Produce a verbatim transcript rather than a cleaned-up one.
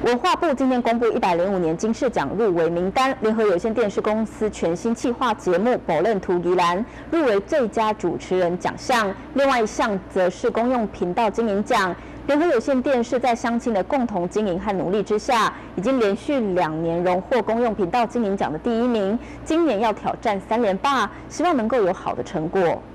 文化部今天公布一百零五年金视奖入围名单，联合有线电视公司全新企划节目《宝任图宜兰》入围最佳主持人奖项，另外一项则是公用频道经营奖。联合有线电视在乡亲的共同经营和努力之下，已经连续两年荣获公用频道经营奖的第一名，今年要挑战三连霸，希望能够有好的成果。